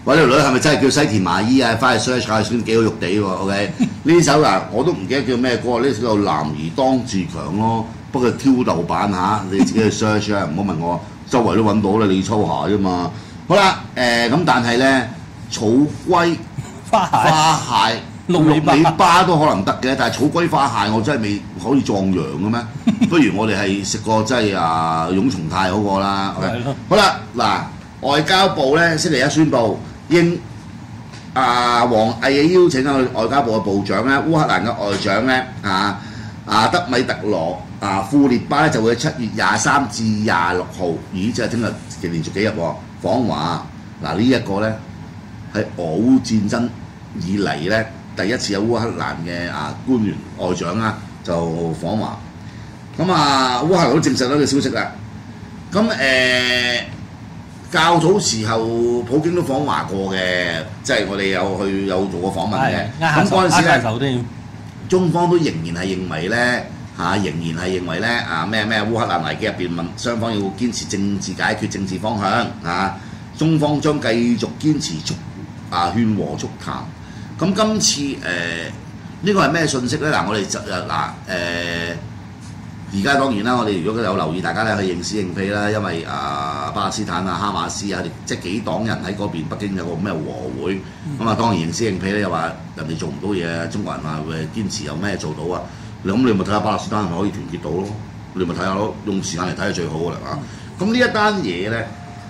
喂，呢條女係咪真係叫西田麻衣啊？翻去 search 下先幾好肉地喎。OK， 呢首嗱我都唔記得叫咩歌，呢首叫《男兒當自強》咯。不過挑豆版嚇，你自己去 search 啊，唔好問我，周圍都揾到啦，你要抽下啫嘛。好啦，咁但係咧，草龜花蟹。六尾巴都可能得嘅，但係草龜花蟹我真係未可以壯陽嘅咩？不如我哋係食個即係蛹蟲泰嗰個啦。好啦，嗱，外交部咧星期一宣布，應王毅嘅邀請啊，外交部嘅部長咧，烏克蘭嘅外長咧德米特羅庫列巴咧就會喺7月23至26號，咦，即係聽日連續幾日喎訪華。嗱呢一個咧係俄烏戰爭以嚟咧。第一次有烏克蘭嘅官員外長就訪華，咁烏克蘭都證實咗個消息啦。咁較早時候普京都訪華過嘅，即係我哋有做過訪問嘅。咁嗰陣時咧，中方都仍然係認為咧咩烏克蘭危機入邊雙方要堅持政治解決政治方向中方將繼續堅持勸和促談。咁今次呢個係咩信息咧？嗱，我哋就而家當然啦，我哋如果有留意，大家咧去認屎認屁啦，因為巴勒斯坦哈馬斯即係幾黨人喺嗰邊，北京有個咩和會，咁當然認屎認屁咧，又話人哋做唔到嘢，中國人話會堅持有咩做到啊？咁你咪睇下巴勒斯坦係咪可以團結到咯？你咪睇下咯，用時間嚟睇係最好㗎啦咁呢一單嘢咧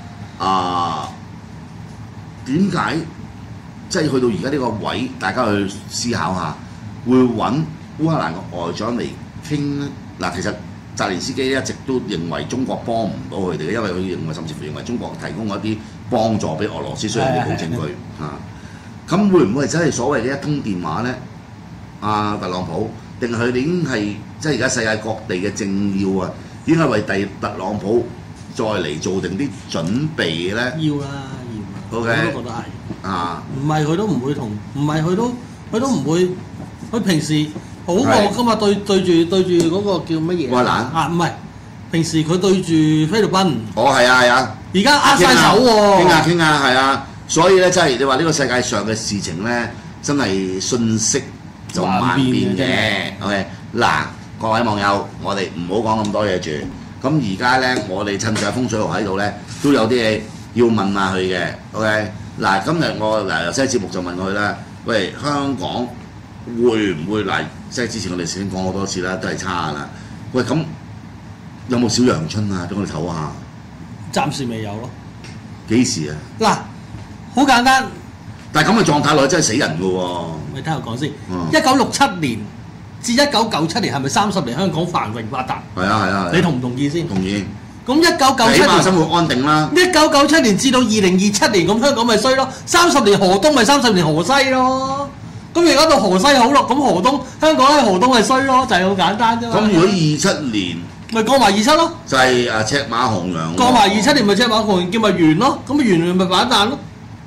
點解？即係去到而家呢個位，大家去思考下，會揾烏克蘭嘅外長嚟傾咧。嗱，其實澤連斯基一直都認為中國幫唔到佢哋嘅，因為佢認為甚至乎認為中國提供一啲幫助俾俄羅斯，雖然你冇證據咁會唔會係真係所謂嘅一通電話咧？特朗普定係佢哋已經係即係而家世界各地嘅政要應該為特朗普再嚟做定啲準備咧？ 要啦。我都覺得係唔係佢都唔會同，唔係佢都唔會，佢平時好惡噶嘛，對住嗰個叫乜嘢？烏克蘭唔係，平時佢對住菲律賓。 係啊， 而家握晒手喎。 傾下係啊，所以咧真係你話呢個世界上嘅事情咧，真係瞬息就萬變嘅。OK， 嗱，各位網友，我哋唔好講咁多嘢住。咁而家咧，我哋趁住風水佬喺度咧，都有啲嘢要問下佢嘅。OK， 嗱，今日我有些節目就問佢啦。喂，香港會唔會即係之前我哋先講好多次啦，都係差啦。喂，咁有冇小陽春啊？俾我哋唞下。 暫時未有咯。 幾時啊？ 嗱，好簡單。 但係咁嘅狀態落去真係死人㗎喎。 你聽我講先。1967年至1997年係咪30年香港繁榮發達？ 係啊。 你同唔同意先？ 同意。 咁1997年起碼生活安定啦。 1997年至到2027年，咁香港咪衰咯？30年河東咪30年河西咯。咁而家到河西好咯，咁河東香港咧河東咪衰咯，就係好簡單啫嘛。 咁如果27年， 咪過埋27咯。就係赤馬紅羊。 過埋27年咪赤馬紅羊叫咪完咯，咁咪完咪反彈咯。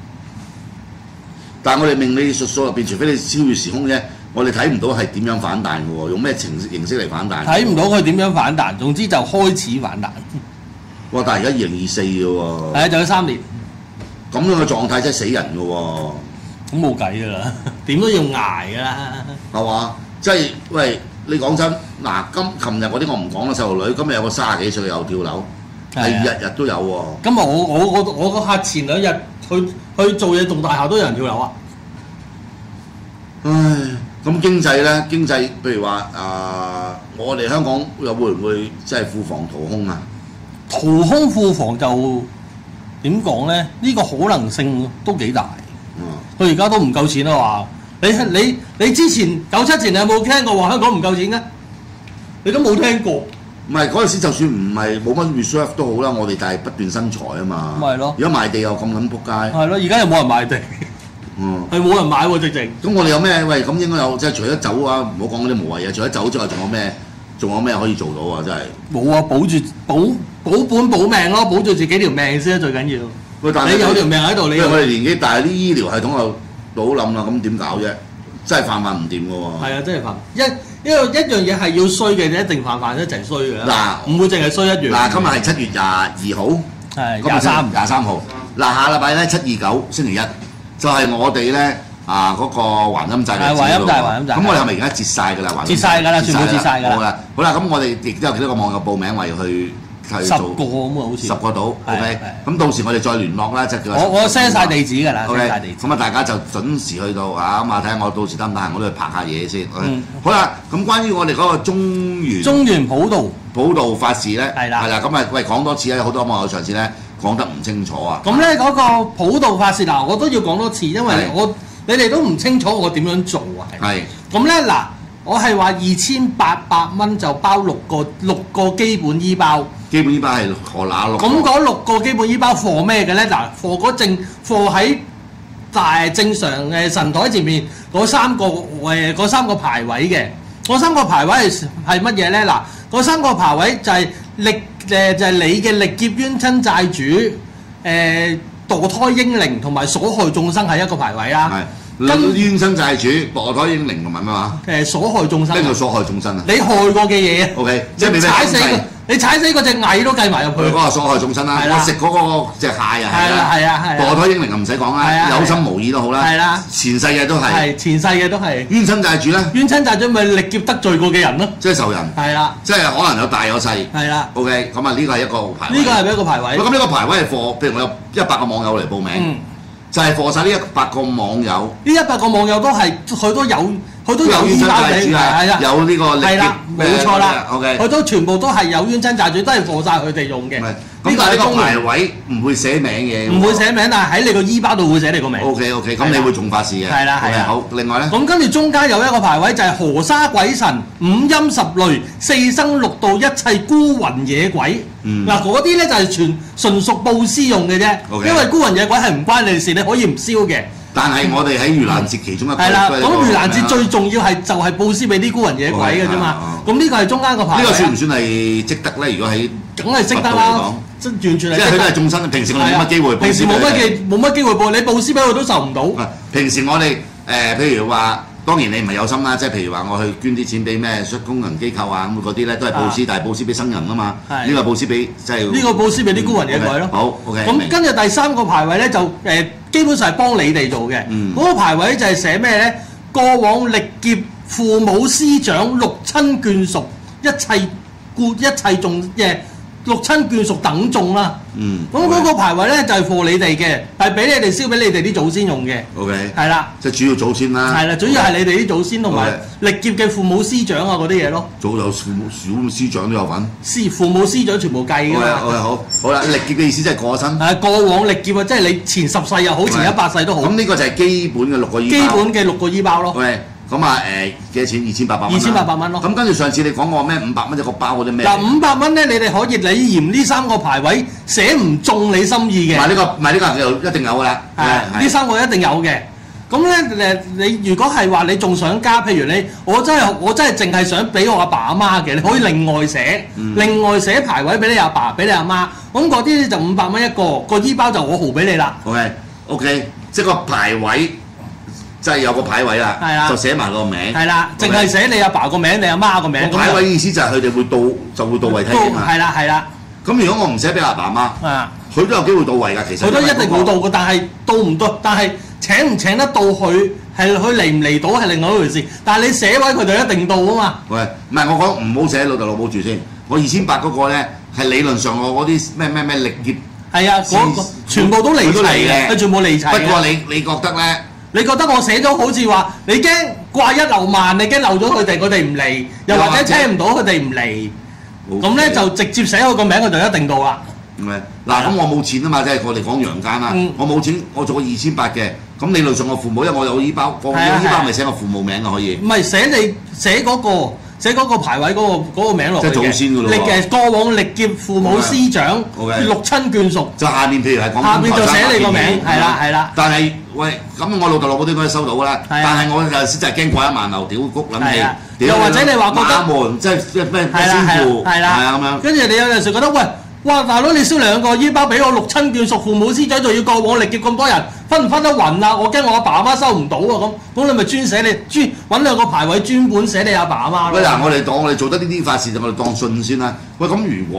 但係我哋命理術數入邊，除非你超越時空啫，我哋睇唔到係點樣反彈嘅喎，用咩形式嚟反彈？睇唔到佢點樣反彈，總之就開始反彈。 哇！但係而家2024嘅喎。 係啊，仲有3年。 咁樣嘅狀態真係死人嘅喎。咁冇計㗎啦，點都要捱㗎啦。 係嘛？即係喂，你講真嗱，琴日嗰啲我唔講啦，細路女，今日有個30幾歲又跳樓，係日日都有喎。 咁我個客前2日去做嘢，棟大廈都有人跳樓啊。 唉，咁經濟咧，譬如話我哋香港又會唔會即係庫房掏空啊？ 掏空庫房就點講咧？呢個可能性都幾大。佢而家都唔夠錢啦話，你之前97前你有冇聽過話香港唔夠錢嘅？你都冇聽過。唔係嗰陣時，就算唔係冇乜 reserve 都好啦，我哋但係不斷生財啊嘛。咪係咯。而家賣地又咁撚仆街。係咯，而家又冇人賣地。係冇人買喎，直情。咁我哋有咩？喂，咁應該有即係除咗酒唔好講嗰啲無謂嘢，除咗酒之外，仲有咩可以做到啊？真係。冇啊，保本保命咯，保住自己條命先最緊要。喂，但係你有條命喺度，你我哋年紀大，啲醫療系統又倒冧啦，咁點搞啫？真係泛唔掂嘅喎。係啊，真係泛。一樣嘢係要衰嘅，你一定泛一齊衰嘅。嗱，唔會淨係衰一樣。嗱，今日係7月22號，係23號。 嗱，下禮拜咧7、2、9星期一就係我哋咧嗰個環音祭日子環音祭。 咁我哋係咪而家截晒㗎啦？環音祭截晒㗎啦，全部截晒㗎啦。 好啦，好啦，咁我哋亦都有幾多個網友報名為去。 10個咁啊，好似 10個到 ，OK。咁到時我哋再聯絡啦，即係叫我 send 晒地址㗎啦 ，OK。 send 晒地址。 咁啊，大家就準時去到啊，咁啊睇下我到時得唔得閒，我都去拍下嘢先。好啦，咁關於我哋嗰個中原普渡法事咧，係啦，咁啊，喂講多次咧，好多網友上次咧講得唔清楚啊。 咁咧嗰個普渡法事嗱，我都要講多次，因為你哋都唔清楚我點樣做啊。係。咁咧嗱，我係話2800蚊就包6個基本醫包。 基本醫包係何那6？ 咁嗰6個基本醫包貨咩嘅咧？嗱，貨喺正常嘅神台前面嗰3個牌位嘅，嗰3個牌位係乜嘢咧？嗱，嗰3個牌位就係你嘅歷劫冤親債主、墮胎嬰靈同埋所害眾生係一個牌位啦。 冤親債主、墮胎嬰靈同埋咩話？ 所害眾生。 咩叫所害眾生啊？ 你害過嘅嘢。 OK， 即係你踩死嗰隻蟻都計埋入去。 佢嗰個所害眾生啦，我食嗰個隻蟹啊， 係啊， 墮胎嬰靈就唔使講啦，有心無意都好啦。係啦，前世嘅都係。 前世嘅都係。冤親債主咧？ 冤親債主咪歷劫得罪過嘅人咯。 即係仇人。係啦。即係可能有大有細。係啦。OK，咁啊呢個係一個牌位。 呢個係一個牌位。 咁呢個牌位係貨，譬如我有100個網友嚟報名。就係貨晒呢100個網友， 呢100個網友都係佢都有醫包你，係啊， 有呢個係啦，冇錯啦 ，OK， 佢都全部都係有冤親債主，都係貨晒佢哋用嘅。 咁但係呢個牌位唔會寫名嘅， 唔會寫名，但係喺你個醫包度會寫你個名。 OK，咁你會仲法事嘅。係啦，好，另外咧， 咁跟住中間有一個牌位就係河沙鬼神、五陰10雷、4生6道、一切孤魂野鬼。嗱嗰啲咧就係純屬佈施用嘅啫，因為孤魂野鬼係唔關你事，你可以唔燒嘅。但係我哋喺盂蘭節其中一個係啦，咁盂蘭節最重要係就係佈施俾啲孤魂野鬼嘅啫嘛。咁呢個係中間個牌位。 呢個算唔算係積德咧？如果喺梗係積德啦，即完全係。 即係佢都係眾生，平時我哋冇乜機會。 平時冇乜機會報，你佈施俾佢都受唔到。 平時我哋譬如話。當然你唔係有心啦，即係譬如話我去捐啲錢俾咩公人機構啊咁嗰啲咧，都係佈施，但係佈施俾生人啊嘛。呢個佈施俾即係呢個佈施俾啲孤魂野鬼咯。好 OK。咁跟住第3個牌位咧就基本上係幫你哋做嘅。嗰個牌位就係寫咩咧？過往歷劫父母師長六親眷屬一切眾嘅六親眷屬等眾啦。咁嗰個牌位咧就係貨你哋嘅，係俾你哋燒俾你哋啲祖先用嘅。OK。係啦。即係主要祖先啦。係啦，主要係你哋啲祖先同埋歷劫嘅父母師長啊嗰啲嘢咯。早有父母師長都有份。父母師長全部計㗎嘛。好啦，歷劫嘅意思即係過身。係過往歷劫啊，即係你前10世又好，前100世都好。咁呢個就係基本嘅6個醫包。基本嘅6個醫包咯。咁啊幾多錢？2800蚊。2800蚊咯。咁跟住上次你講過咩500蚊一個包嗰啲咩？嗱500蚊咧，你哋可以你嫌呢3個牌位寫唔中你心意嘅。唔係呢個就一定有㗎啦。呢3個一定有嘅。咁咧你如果係話你仲想加，譬如我真係淨係想俾我阿爸阿媽嘅，你可以另外寫牌位俾你阿爸俾你阿媽。咁嗰啲就500蚊一個醫包就我豪俾你啦。OK， 即係個牌位。即係有個牌位啦，就寫埋個名。係啦，淨係寫你阿爸個名、你阿媽個名。個牌位意思就係佢哋會到位睇嘅嘛。係啦。咁如果我唔寫俾阿爸阿媽，佢都有機會到位㗎。其實佢都一定會到嘅，但係到唔到，但係請唔請得到佢係佢嚟唔嚟到係另外一回事。但係你寫位佢就一定到啊嘛。喂，唔係我講唔好寫老豆老母住先。我2800嗰個咧係理論上我嗰啲咩歷劫。係啊，全部都離齊嘅，佢全部離齊。不過你覺得咧？你覺得我寫咗好似話，你驚掛一漏萬，你驚漏咗佢哋唔嚟，又或者聽唔到佢哋唔嚟，咁咧就直接寫佢個名，佢就一定到啦。嗱，咁我冇錢啊嘛，即係我哋講陽間啦，我冇錢，我做個2800嘅，咁理論上我父母，因為我有醫包，我有醫包咪寫我父母名啊可以。唔係寫嗰個牌位嗰個名落去嘅。即係祖先㗎咯喎。過往歷劫父母師長六親眷屬。就下面譬如係講。下面就寫你個名，係啦。但係喂，咁我老豆老母都應該收到㗎啦。但係我有陣時就係驚掛一萬流屌谷諗起。又或者你話覺得馬門即係咩先父係啊咁樣。跟住你有陣時覺得喂。哇！大佬，你燒2個醫包俾我六親眷屬父母師長，仲要過往歷劫咁多人，分唔分得勻啊？我驚我阿爸阿媽收唔到啊！咁你咪專揾2個牌位專本寫你阿爸阿媽咯。喂嗱，我哋做得呢啲法事就我哋當信先啦。喂，咁如果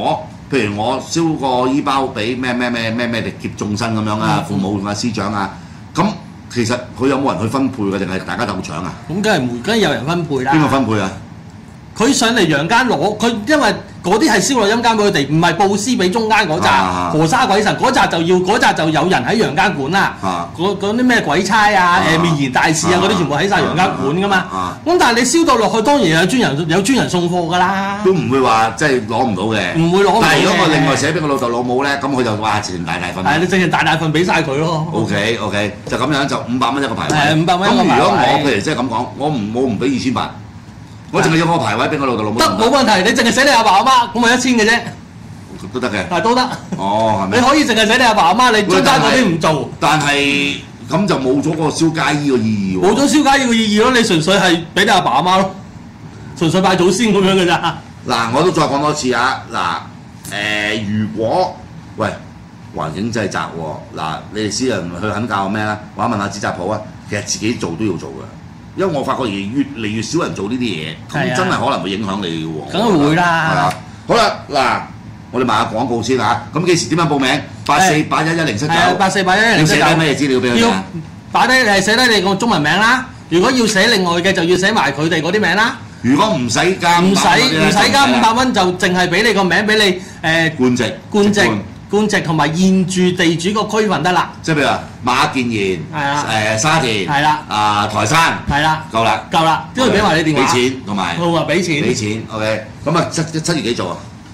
譬如我燒個醫包俾咩力竭眾生咁樣啊，父母啊師長啊，咁其實佢有冇人去分配嘅，定係大家鬥搶啊？ 咁梗係有人分配啦。 邊個分配啊？ 佢上嚟陽間攞，佢因為嗰啲係燒落陰間俾佢哋，唔係佈施俾中間嗰扎河沙鬼神嗰扎就有人喺陽間管啦。嗰啲咩鬼差啊、面賢大士啊嗰啲全部喺晒陽間管噶嘛。咁但係你燒到落去，當然有專人送貨噶啦。 都唔會話即係攞唔到嘅。 唔會攞唔到嘅。 但係如果我另外寫俾我老豆老母咧，咁佢就哇直情大份。 係你直情大份俾晒佢咯。 OK， 就咁樣就500蚊一個牌位。 係500蚊一個牌位。 咁如果我譬如即係咁講，我唔俾2800。我淨係要個牌位俾我老豆老母。得冇問題，你淨係寫你阿爸阿媽，咁咪1000嘅啫。 都得嘅。 係都得。 哦，係咪？ 你可以淨係寫你阿爸阿媽，你中間嗰啲唔做。 但係咁就冇咗個燒街衣個意義喎。 冇咗燒街衣個意義咯，你純粹係俾你阿爸阿媽咯，純粹拜祖先咁樣嘅咋。嗱， 我都再講多次啊！嗱，如果喂環境真係窄喎，嗱，你哋私人去肯教我咩咧？或者問下紙紮鋪啊，其實自己做都要做嘅。因為我發覺而越嚟越少人做呢啲嘢，咁真係可能會影響你嘅喎。 梗係會啦。係啊。 好啦，嗱，我哋賣下廣告先嚇。咁幾時點樣報名？84811079。係84811079。要寫低咩資料俾佢哋？要擺低係寫低你個中文名啦。如果要寫另外嘅，就要寫埋佢哋嗰啲名啦。 如果唔使加500 蚊，就淨係俾你個名，俾你官籍同埋現住地主個區份得啦。 即係譬如話馬建賢，沙田， 係啦， 台山， 係啦， 夠啦， 都要俾埋你電話。 俾錢同埋。 好啊，俾錢。 OK。咁啊，7月幾做啊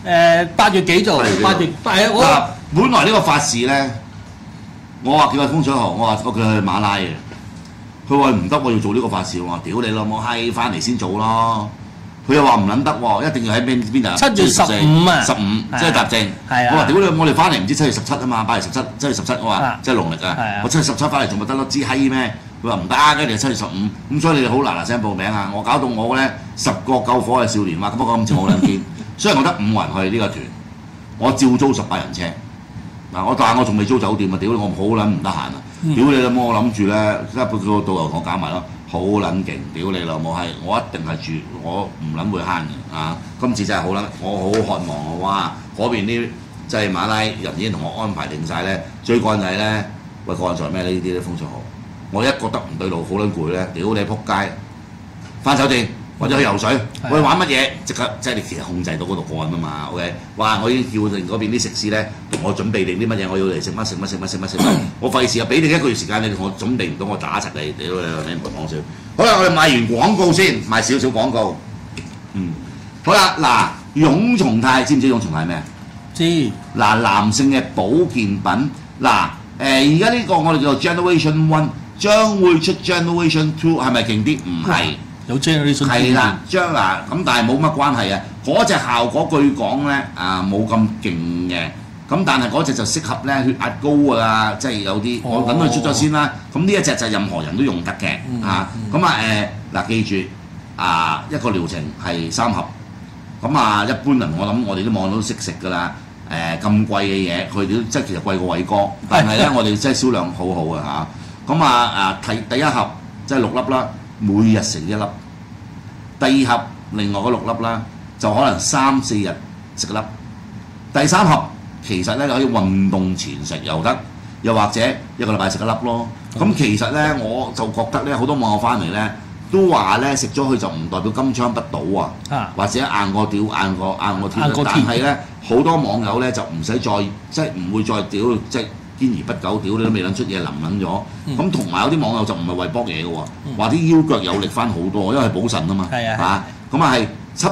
？8月幾做？8月嗱，本來呢個法事咧，我話叫佢風水河，我叫佢去馬拉嘅。佢話唔得，我要做呢個法事喎。屌你老母閪，翻嚟先做咯。佢又話唔撚得喎，一定要喺邊度？7月15啊，15即係踏正。 係啊。 我話屌你，我哋翻嚟唔知7月17啊嘛，8月17，7月17我話即係農曆啊。我7月17翻嚟仲咪得咯？知閪咩？佢話唔得，跟住7月15，咁所以你哋好嗱聲報名啊！我搞到我咧10個救火嘅少年話，不過今次我兩件，雖然我得5個人去呢個團，我照租18人車。嗱，但係我仲未租酒店啊！屌你，我好撚唔得閒啊！屌你老母，我諗住咧，即係個導遊同我搞埋咯。好撚勁！屌你老母係，我一定係住，我唔撚會慳嘅啊！今次真係好撚，我好渴望啊！哇！嗰邊啲即係馬拉人已經同我安排定晒咧，追趕仔咧，喂趕在咩呢啲風水河，我一覺得唔對路，好撚攰咧，屌你撲街！翻酒店或者去游水，我去玩乜嘢？即刻即係你其實控制到嗰度趕啊嘛 ，OK？ 哇！我已經叫定嗰邊啲食肆咧，同我準備定啲乜嘢，我要嚟食乜，我費事啊！俾你1個月時間，你同我準備唔到，我打柒你，屌你唔好講笑。好啦，我哋賣完廣告先，賣少少廣告。好啦，嗱，雍松泰知唔知雍松泰咩？ 知。 嗱，男性嘅保健品，嗱，而家呢個我哋叫做 Generation One， 將會出 Generation Two， 係咪勁啲？唔係。 有 Generation 係啦，咁但係冇乜關係啊！嗰隻效果據講咧冇咁勁嘅，咁但係嗰隻就適合咧血壓高啊，即係有啲我等佢出咗先啦。咁呢一隻就任何人都用得嘅嗱記住一個療程係3盒，咁一般人我諗我哋啲網友都識食㗎啦。咁貴嘅嘢，佢哋都即係其實貴過偉哥，但係咧我哋真係銷量好好啊嚇。咁第一盒即係6粒啦。每日食1粒，第2盒另外嗰6粒啦，就可能3、4日食1粒。第3盒其實咧可以運動前食又得，又或者1個禮拜食1粒咯。咁其實咧我就覺得咧好多網友翻嚟咧都話咧食咗佢就唔代表金槍不倒啊，或者硬過屌硬過天，但係咧好多網友咧就唔使再即係唔會再屌即係。堅而不久，屌你都未撚出嘢，淋撚咗。咁同埋有啲網友就唔係為搏嘢嘅喎，話啲腰腳有力翻好多，因為係補腎啊嘛。咁係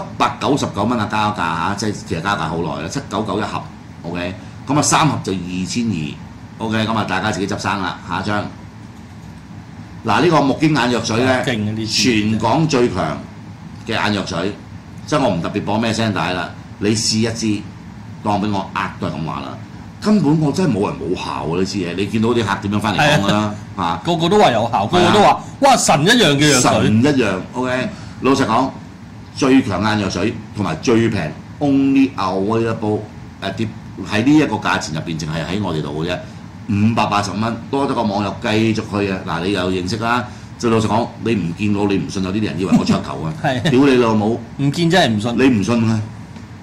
799蚊加價嚇，即係其實加價好耐啦，799一盒 ，OK。咁3盒就2200，OK。咁大家自己執生啦。下一張，嗱呢個木經眼藥水咧，全港最強嘅眼藥水，即係我唔特別播咩聲帶啦，你試一支，當俾我都係咁話啦。根本我真係冇人冇效喎呢支嘢，你見到啲客點樣翻嚟講㗎啦個個都話有效，個個都話哇神一樣嘅藥水， 神一樣 OK。老實講，最強眼藥水同埋最平 only available 啲喺呢一個價錢入邊，淨係喺我哋度嘅啫，580蚊，多得個網友繼續去啊！嗱，你又認識啦，就老實講，你唔見到你唔信，有啲人以為我噱頭啊，屌你老母， 唔見真係唔信， 你唔信啊？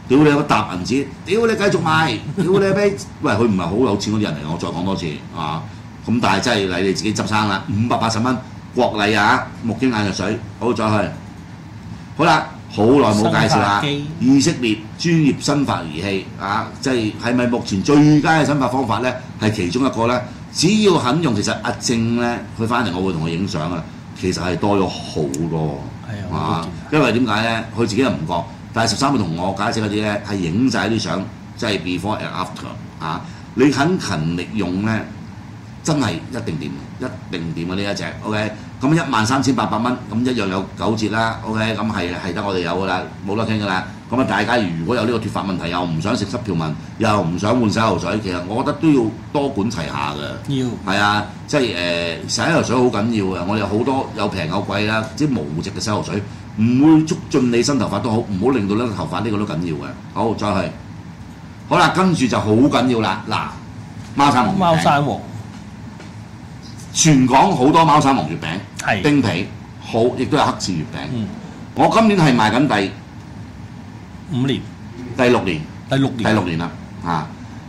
屌你個搭銀紙，屌你繼續賣，屌你咩？喂，佢唔係好有錢嗰啲人嚟，我再講多次啊！咁但係真係你自己執生啦，580蚊國禮啊，木經眼藥水，好再去。好啦，好耐冇介紹啦，以色列專業生髮儀器啊，即係咪目前最佳嘅生髮方法咧？係其中一個咧，只要肯用，其實阿正咧，佢翻嚟我會同佢影相啊，其實係多咗好多啊，因為點解咧？佢自己又唔覺。但係13會同我解釋嗰啲咧係影晒啲相，即係 before and after 啊！你肯勤力用咧，真係一定掂，一定掂啊！呢一隻 OK， 咁13,800蚊，咁一樣有9折啦 OK， 咁係得我哋有噶啦，冇得傾噶啦。咁啊，大家如果有呢個脫髮問題，又唔想食濕條紋，又唔想換洗頭水，其實我覺得都要多管齊下嘅。要係啊，即係洗頭水好緊要嘅。我哋有好多有平有貴啦，即係無值嘅洗頭水。唔會促進你新頭髮都好，唔好令到呢個頭髮呢個都緊要嘅。好，再去。好啦，跟住就好緊要啦。嗱，貓山王，全港好多貓山王月餅，冰皮好，亦都有黑刺月餅。我今年係賣緊第5年、第6年啦。啊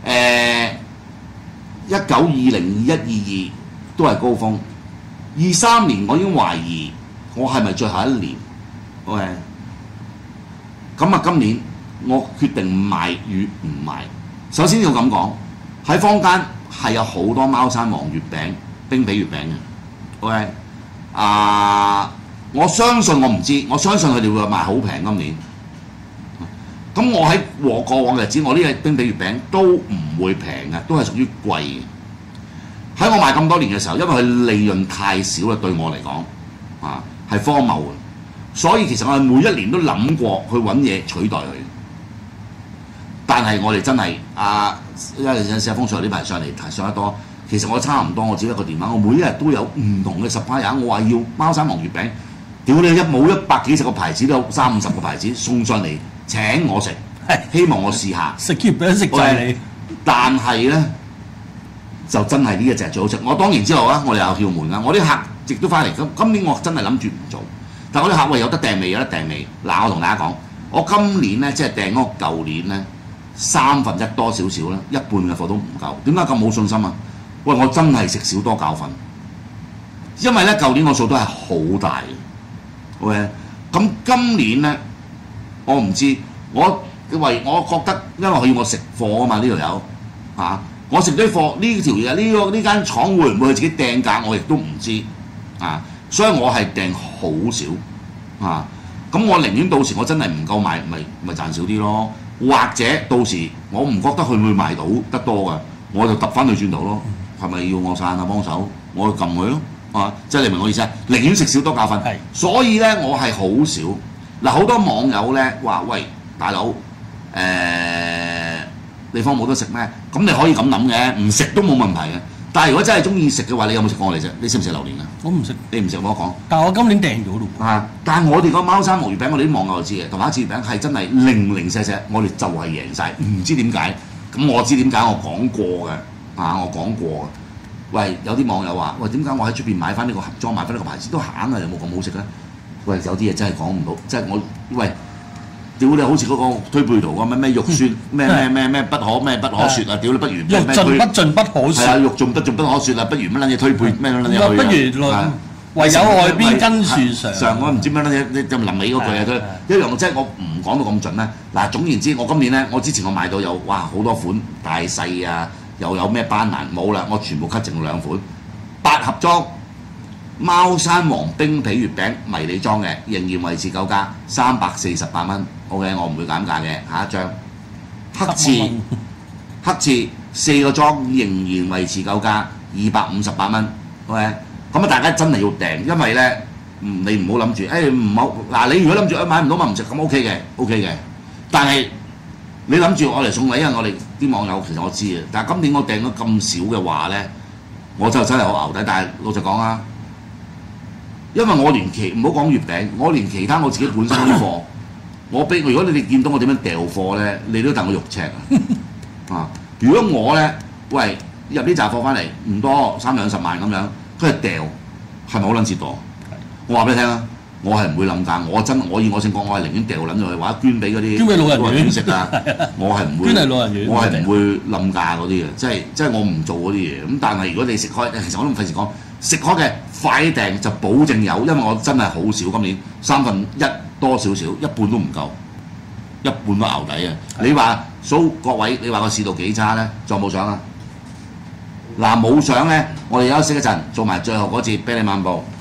，19、20、21、22都係高峰。23年我已經懷疑我係咪最後一年。OK， 咁啊，今年我決定唔賣與唔賣。首先要咁講，喺坊間係有好多貓山王月餅、冰皮月餅嘅。OK， 我相信我唔知，我相信佢哋會賣好平今年。咁我喺過往嘅日子，我呢個冰皮月餅都唔會平嘅，都係屬於貴嘅。喺我賣咁多年嘅時候，因為佢利潤太少啦，對我嚟講係荒謬嘅。所以其實我哋每一年都諗過去揾嘢取代佢，但係我哋真係因為有陣風水呢排上得多，其實我差唔多，我只一個電話，我每一日都有唔同嘅 supplier， 我話要貓山王月餅，屌你冇100幾10個牌子，都有30-50個牌子送上嚟請我食，希望我試下食月餅食滯你， 但係咧就真係呢一隻最好食。我當然之後啦，我哋有竅門㗎，我啲客亦都翻嚟，今年我真係諗住唔做。但係我啲客有得訂未？有得訂未？嗱，我同大家講，我今年咧即係訂嗰個舊年咧1/3多少少啦，一半嘅貨都唔夠。點解咁冇信心啊？喂，我真係食少多教訓，因為咧舊年我數都係好大嘅。OK， 咁今年咧我唔知，我覺得因為佢要我食貨啊嘛，呢條友我食啲貨呢條嘢呢間廠會唔會佢自己訂價，我亦都唔知所以我係訂好少咁我寧願到時我真係唔夠賣，咪賺少啲咯。或者到時我唔覺得佢會賣到得多嘅，我就揼翻佢轉頭咯。係咪要我散下幫手？我去撳佢咯即係你明我意思啊？寧願食少多教訓。所以咧我係好少嗱，好多網友咧話：喂，大佬地方冇得食咩？咁你可以咁諗嘅，唔食都冇問題嘅。但係如果真係中意食嘅話，你有冇食過我哋啫？你識唔識榴蓮啊？ 我唔食， 你唔食我講。 但係我今年訂咗咯。 但係我哋個貓山王月餅，我哋啲網友就知嘅，同埋黑刺月餅係真係零舍舍，我哋就係贏晒，唔知點解。咁我知點解，我講過嘅我講過嘅。喂，有啲網友話：喂，點解我喺出邊買翻呢個盒裝，買翻呢個牌子都行有冇咁好食咧？喂，有啲嘢真係講唔到，即係喂。屌你好似嗰個推背圖咁咩肉酸咩不可説啊！屌你不如肉盡不可説係肉盡不可説啊！不如乜撚嘢推背咩撚嘢去不如唯有外邊跟樹上我唔知乜撚嘢，你就臨尾嗰句啊！一樣即係我唔講到咁盡咧。嗱，總言之，我今年咧，我之前我買到有好多款大細又有咩斑蘭冇啦，我全部 cut 剩2款8盒裝。貓山王冰皮月餅迷你裝嘅仍然維持9價，348蚊。OK， 我唔會減價嘅。下一張黑刺4個裝仍然維持9價，258蚊。OK， 咁大家真係要訂，因為咧你唔好諗住唔好嗱，你如果諗住買唔到咪唔食咁 OK 嘅。但係你諗住我嚟送禮，因為我哋啲網友其實我知嘅，但係今年我訂咗咁少嘅話咧，我就真係好牛底。但係老實講啊。因為我連唔好講月餅，我連其他我自己本身啲貨，如果你哋見到我點樣掉貨咧，你都戥我肉赤如果我咧，喂入呢紮貨翻嚟唔多30-40萬咁樣，佢係掉，係咪好撚折墮？我話俾你聽啊， 我係唔會冧價。我以我性格，我係寧願掉撚咗去，或者捐俾嗰啲捐俾老人院食啊。我係唔會捐係老人院， 我係唔會冧價嗰啲嘅，即係我唔做嗰啲嘢。咁但係如果你食開，其實我都唔費事講，食開嘅快啲訂就保證有，因為我真係好少今年1/3多少少，一半都唔夠，一半都淆底啊！你話數各位，你話個市道幾差咧？仲有冇相啊？嗱冇相咧，我哋休息一陣，做埋最後嗰節啤你漫步。